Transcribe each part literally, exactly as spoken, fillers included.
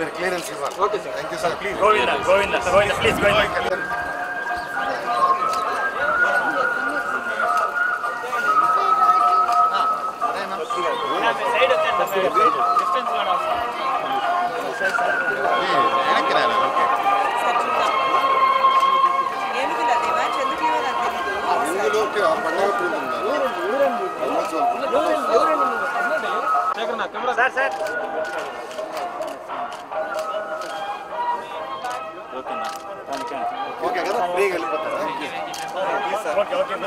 మీరు క్లియరెన్స్ ఇవ్వాలి. Okay sir, thank you sir. Please Govinda Govinda Govinda please Govinda. Sir sir okay కదా, ఫ్రీగా వెళ్ళిపోతారా? ఓకే ఓకే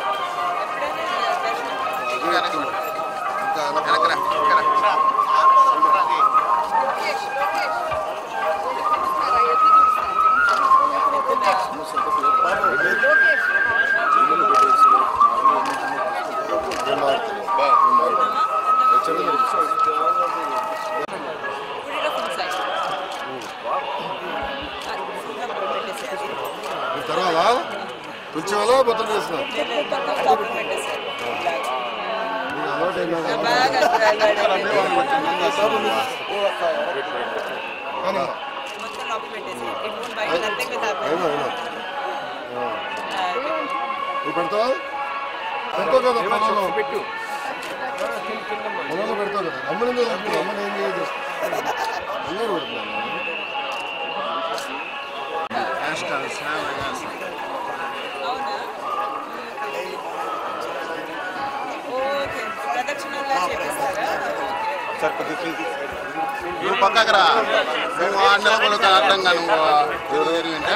తర్వాత తులసివాలా బొత్తలు చేస్తున్నా పెడతావా? పెడతావు కదా పొలంలో పెట్టు, పొలంలో పెడతావు కదా. అమ్మని అమ్మని ఏం చేయదు, అందరూ పెడుతున్నాను. సార్ కొద్దిగా నువ్వు పక్కకు రా, నువ్వు ఆ నెలకొలు అర్థంగా నువ్వు ఎరిగింటే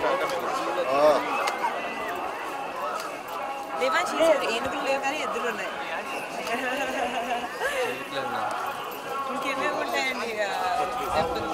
ఏనుగులు లేవు కానీ ఎద్దులు ఉన్నాయి. ఇంకేమేమి ఉంటాయండి ఇక